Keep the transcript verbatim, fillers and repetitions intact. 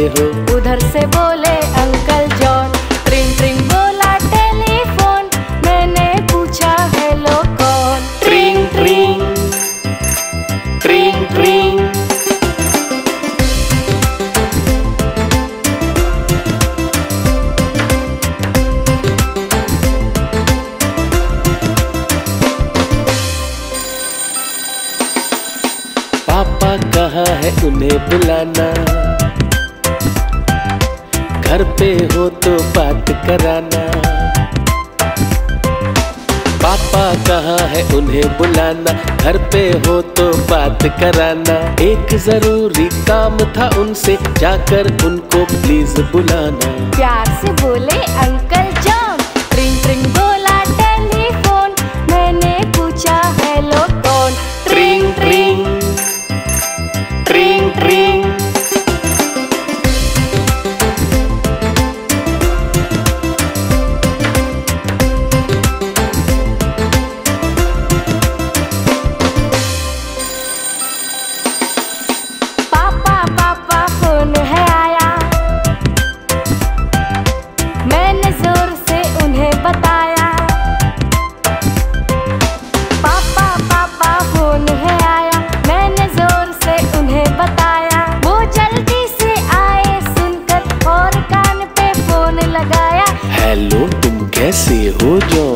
हो? उधर से बोले अंकल जॉन। ट्रिंग ट्रिंग बोला टेलीफोन, मैंने पूछा हेलो कौन? ट्रिंग ट्रिंग ट्रिंग ट्रिंग। पापा कहाँ है उन्हें बुलाना, घर पे हो तो बात कराना। पापा कहाँ है उन्हें बुलाना, घर पे हो तो बात कराना। एक जरूरी काम था उनसे, जाकर उनको प्लीज बुलाना। प्यार से बोले अंकल जॉन। ट्रिंग ट्रिंग बोला टेलीफोन, मैंने पूछा हेलो कौन? ट्रिंग ट्रिंग ट्रिंग ट्रिंग। पापा पापा फोन है आया, मैंने जोर से उन्हें बताया। पापा पापा फोन है आया, मैंने जोर से उन्हें बताया। वो जल्दी से आए सुनकर और कान पे फोन लगाया। हेलो तुम कैसे हो जॉन?